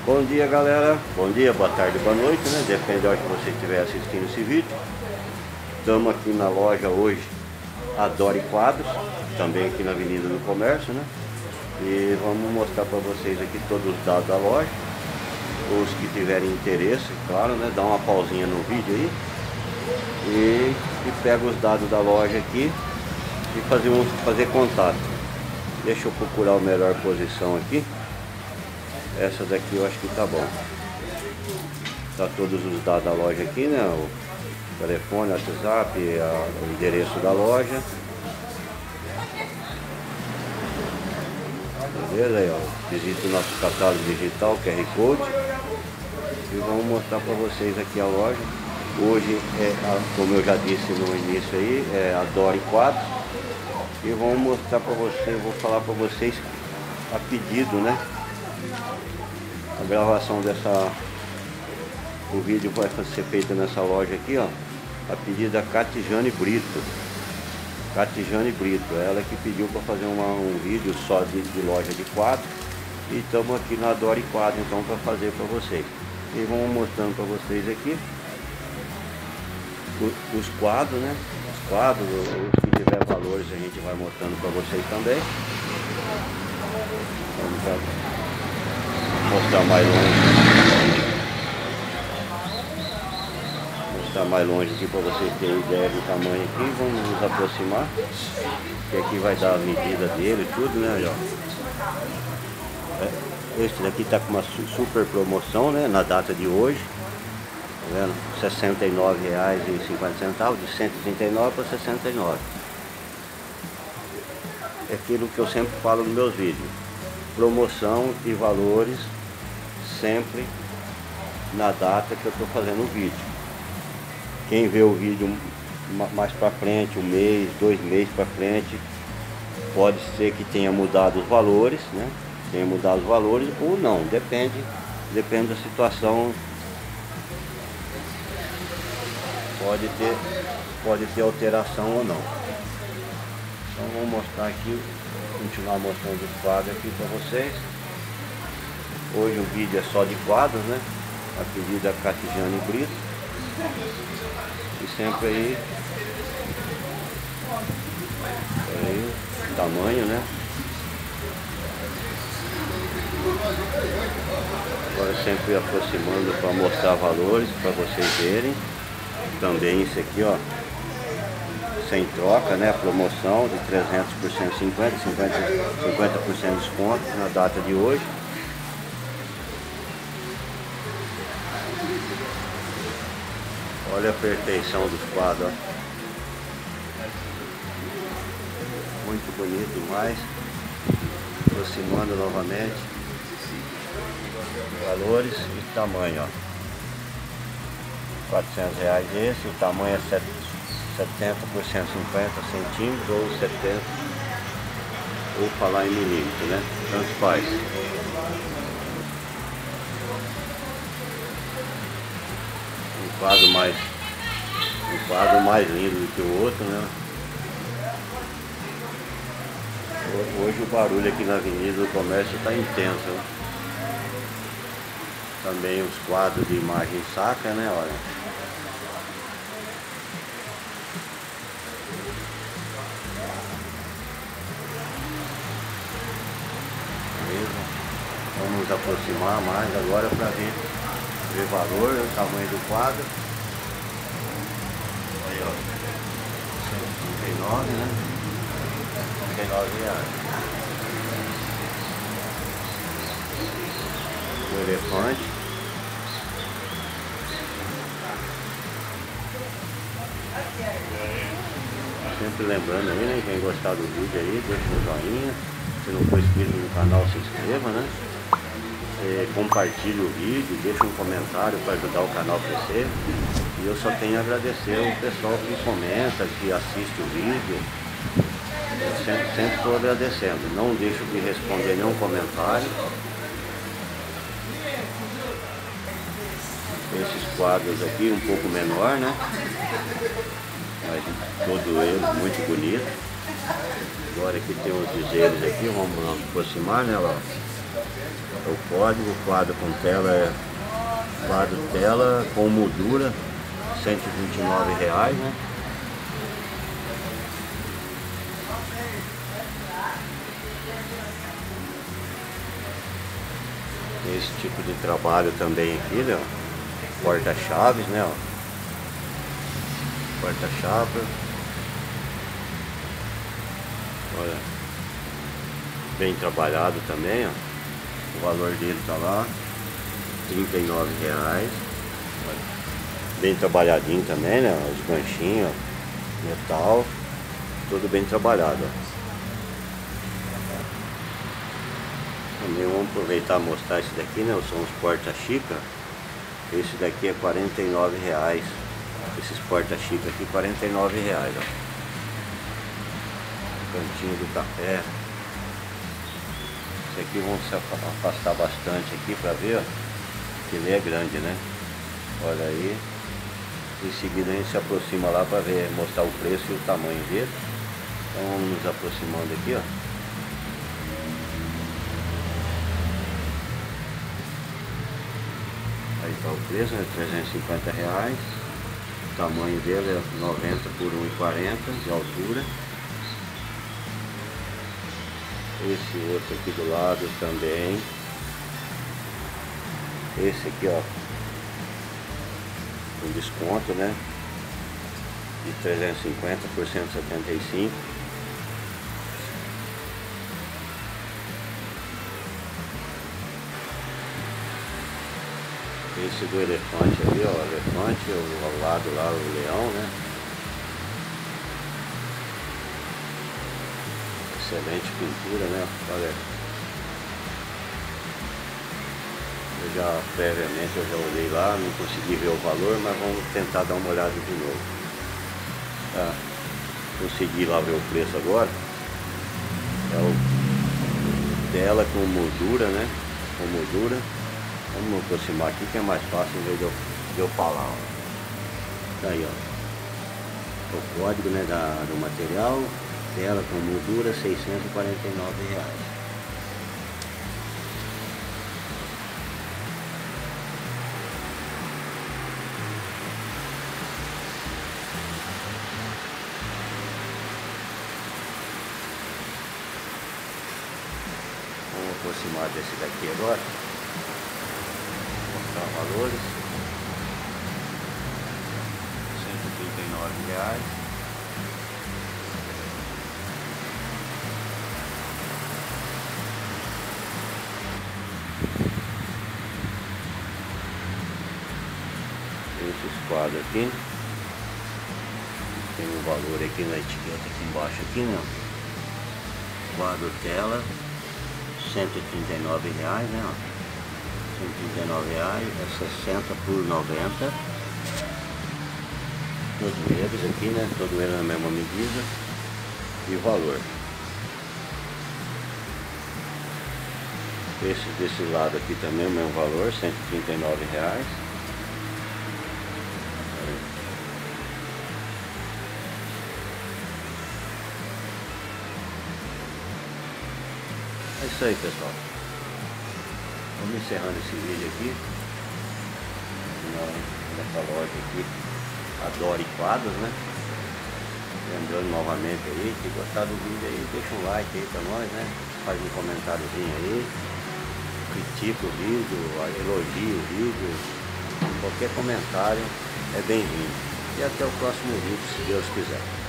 Bom dia, galera, bom dia, boa tarde, boa noite, né? Depende da hora que você estiver assistindo esse vídeo. Estamos aqui na loja hoje, Adore Quadros, também aqui na Avenida do Comércio, né? E vamos mostrar para vocês aqui todos os dados da loja. Os que tiverem interesse, claro, né? Dá uma pausinha no vídeo aí e pega os dados da loja aqui e fazer contato. Deixa eu procurar a melhor posição aqui. Essa daqui eu acho que tá bom. Tá todos os dados da loja aqui, né? O telefone, o WhatsApp, o endereço da loja. Beleza aí, ó. Visita o nosso catálogo digital, QR Code. E vamos mostrar para vocês aqui a loja. Hoje como eu já disse no início aí, é Adore Quadros. E vamos mostrar para vocês, vou falar para vocês a pedido, né? A gravação o vídeo vai ser feito nessa loja aqui, ó, a pedido da Catijane Brito. Catijane Brito, ela que pediu para fazer um vídeo só de loja de quadros. E estamos aqui na Adore Quadros, então, para fazer para vocês. E vamos mostrando para vocês aqui os quadros, né? Os quadros, os que tiver valores a gente vai mostrando para vocês também. Vamos mostrar mais longe. Mostrar mais longe aqui para vocês terem ideia do tamanho aqui. Vamos nos aproximar. Que aqui vai dar a medida dele, tudo, né? Esse daqui está com uma super promoção, né? Na data de hoje. Tá vendo? R$ 69,50, de 139 para 69. É aquilo que eu sempre falo nos meus vídeos. Promoção e valores sempre na data que eu estou fazendo o vídeo. Quem vê o vídeo mais para frente, um mês, 2 meses para frente, pode ser que tenha mudado os valores, né? Tenha mudado os valores ou não, depende da situação. Pode ter alteração ou não. Então vou mostrar aqui, continuar mostrando os quadros aqui para vocês. Hoje o vídeo é só de quadros, né? A pedido da Catijane Brito. E sempre aí o tamanho, né? Agora sempre aproximando para mostrar valores para vocês verem. Também isso aqui, ó, sem troca, né? Promoção de 300 por 150, 50% de desconto na data de hoje. Olha a perfeição dos quadros, ó. Muito bonito demais. Aproximando novamente. Valores e tamanho, ó. R$ 400 esse, o tamanho é 70 por 150 centímetros ou 70, ou falar em milímetros, né? Tanto faz. Um quadro mais lindo do que o outro, né? Hoje o barulho aqui na Avenida do Comércio está intenso, né? Também os quadros de imagem sacra, né? Olha. Vamos nos aproximar mais agora para ver valor, o tamanho do quadro. Aí, ó, 139, né? 39 reais. O elefante. Sempre lembrando aí, né? Quem gostar do vídeo aí, deixa um joinha. Se não for inscrito no canal, se inscreva, né? Compartilhe o vídeo, deixe um comentário para ajudar o canal a crescer. E eu só tenho a agradecer ao pessoal que comenta, que assiste o vídeo. Eu sempre estou agradecendo. Não deixo de responder nenhum comentário. Esses quadros aqui um pouco menor, né? Mas todo ele muito bonito. Agora aqui tem os dizeres aqui, vamos nos aproximar, né? Ó. O código, quadro com tela, quadro tela com moldura, R$129, né? Esse tipo de trabalho também aqui, né? Porta-chaves, né? Porta-chaves. Olha, bem trabalhado também, ó. O valor dele tá lá, R$39. Bem trabalhadinho também, né? Os ganchinhos, ó, metal, tudo bem trabalhado, ó. Também vamos aproveitar e mostrar esse daqui, né? São os porta-xícara. Esse daqui é R$49. Esses porta-xícara aqui, R$49, ó. Cantinho do café. Esse aqui vamos se afastar bastante aqui para ver, ó, que ele é grande, né? Olha aí. Em seguida a gente se aproxima lá para ver, mostrar o preço e o tamanho dele. Então vamos nos aproximando aqui, ó. Aí está o preço, né? R$350. O tamanho dele é 90 por 1,40 de altura. Esse outro aqui do lado também. Esse aqui, ó, com desconto, né? De 350 por 175. Esse do elefante ali, ó, o elefante, ao lado lá o leão, né? Excelente pintura, né? Olha, eu já previamente eu já olhei lá, não consegui ver o valor, mas vamos tentar dar uma olhada de novo. Tá? Consegui lá ver o preço agora. É o tela com moldura, né? Com moldura. Vamos aproximar aqui que é mais fácil em vez de eu falar, ó. Tá aí, ó. O código, né, do material. Tela com moldura, R$649. Vamos aproximar desse daqui agora. Mostrar valores. R$139. Esses quadros aqui tem um valor aqui na etiqueta aqui embaixo aqui, né? Quadro tela R$139, né? R$139 é 60 por 90. Todos eles aqui, né? Todos eles na mesma medida e valor. Esse desse lado aqui também é o mesmo valor, R$139. É isso aí, pessoal. Vamos encerrando esse vídeo aqui nessa loja aqui, Adore Quadros, né? Lembrando novamente aí, se gostar do vídeo aí, deixa um like aí pra nós, né? Faz um comentáriozinho aí, critica o vídeo, elogia o vídeo, qualquer comentário é bem-vindo. E até o próximo vídeo, se Deus quiser.